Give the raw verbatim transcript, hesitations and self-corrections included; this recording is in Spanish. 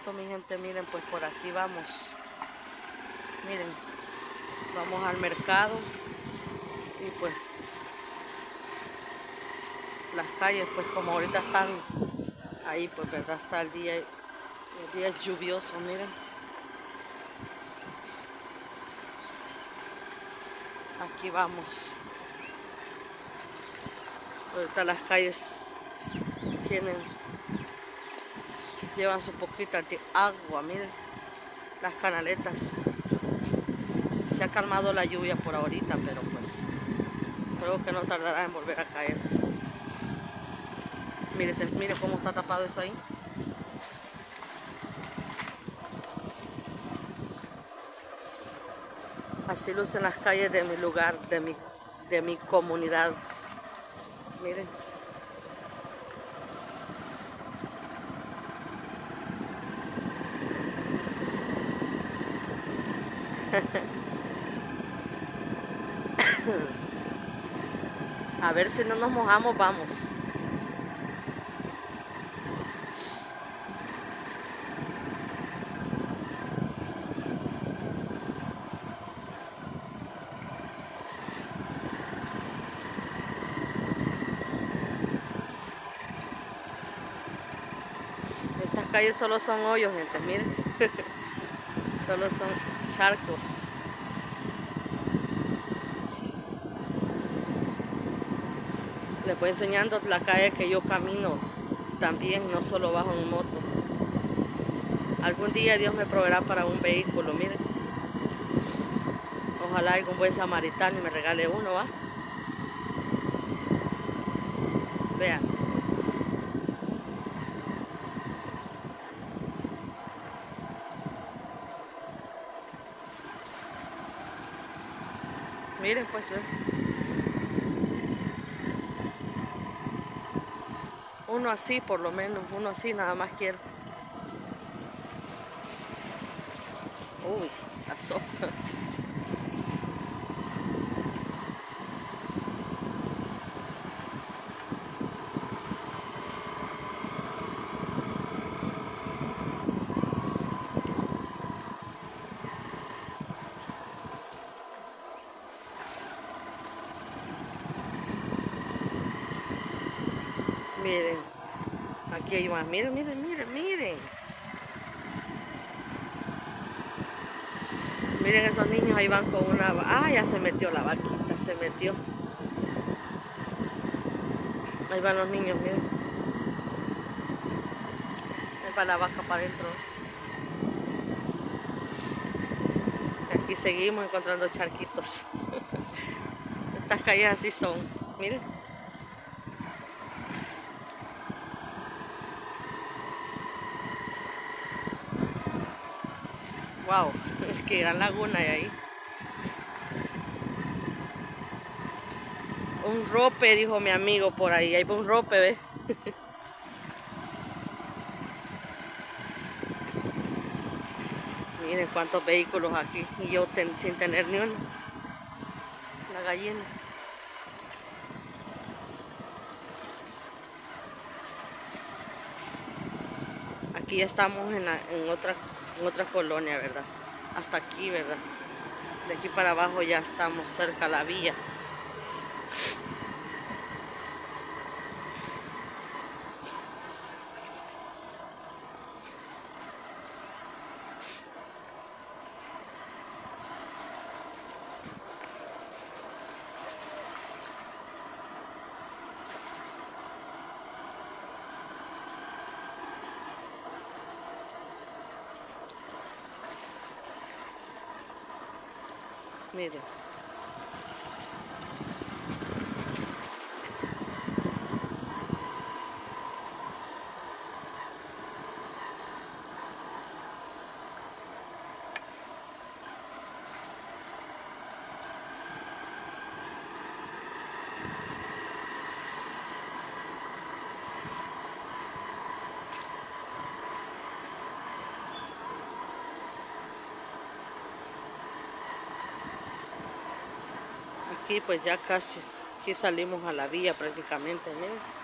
poquito, mi gente. Miren, pues por aquí vamos. Miren, vamos al mercado y pues las calles, pues como ahorita están ahí, pues verdad, está el día, el día es lluvioso, miren. Aquí vamos. Ahorita las calles tienen, llevan su poquita de agua, miren. Las canaletas. Se ha calmado la lluvia por ahorita, pero pues creo que no tardará en volver a caer. Mire, mire cómo está tapado eso ahí. Así lucen las calles de mi lugar, de mi, de mi comunidad. Miren. A ver si no nos mojamos, vamos. Estas calles solo son hoyos, gente, miren. Solo son charcos. Les voy enseñando la calle que yo camino también, no solo bajo en moto. Algún día Dios me proveerá para un vehículo, miren. Ojalá algún buen samaritano y me regale uno, ¿va? Vean. Miren pues, ven. Uno así por lo menos, uno así nada más quiero. Uy, la sopa. Miren, aquí hay más, miren, miren, miren, miren. Miren esos niños, ahí van con una... Ah, ya se metió la vaquita, se metió. Ahí van los niños, miren. Ahí va la vaca para adentro. Aquí seguimos encontrando charquitos. Estas calles así son, miren. Wow, qué gran laguna hay ahí. Un rope, dijo mi amigo por ahí. Hay un rope, ¿ves? Miren cuántos vehículos aquí. Y yo ten, sin tener ni uno. La gallina. Aquí ya estamos en, la, en, otra, en otra colonia, ¿verdad? Hasta aquí, ¿verdad? De aquí para abajo ya estamos cerca a la villa. Miren. Aquí pues ya casi, aquí salimos a la villa prácticamente, miren.